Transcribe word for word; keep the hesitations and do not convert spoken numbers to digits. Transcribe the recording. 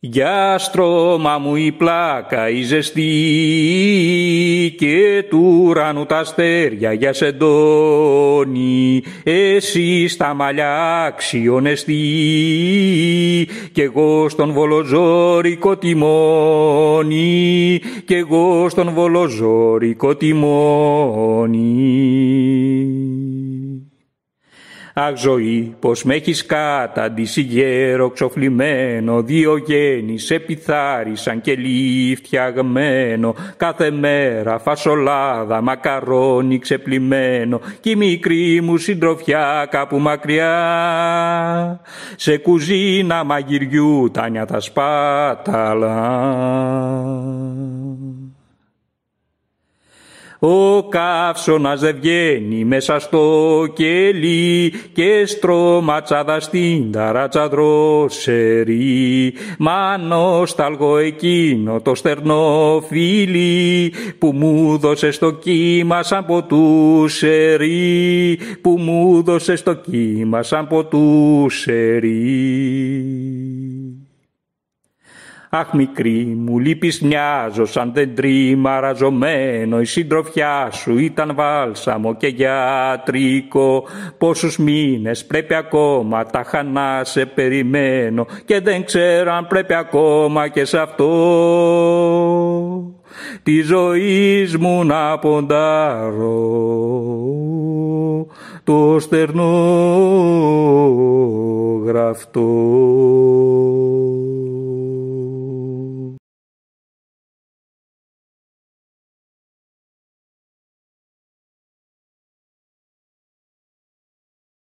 Για στρώμα μου η πλάκα η ζεστή και του ουρανού τα αστέρια για σεντόνι, εσύ στα μαλλιά αξιονεστή κι εγώ στον βολοζόρικο τιμόνι, κι εγώ στον βολοζόρικο τιμόνι. Αχ ζωή, πως μ' έχεις καταντήσει γέρο ξοφλημένο, δύο γέννη σε πιθάρισαν και φτιαγμένο, κάθε μέρα φασολάδα, μακαρόνι ξεπλημμένο, κι η μικρή μου συντροφιά κάπου μακριά, σε κουζίνα μαγειριού τα νιάτα σπάταλα. Ο καύσωνας δεν βγαίνει μέσα στο κελί και στρώματσάδα στην ταράτσα δρόσερη. Μα νοσταλγώ εκείνο το στερνό φίλι που μου δώσε στο κύμα σαν ποτούσερι, που μου δώσε στο κύμα σαν ποτούσερι. Αχ μικρή μου λείπεις μοιάζω σαν δέντρι μαραζωμένο, η συντροφιά σου ήταν βάλσαμο και γιατρικό. Πόσους μήνες πρέπει ακόμα τάχα να σε περιμένω και δεν ξέρω αν πρέπει ακόμα και σε αυτό τη ζωής μου να ποντάρω το στερνό γραφτό.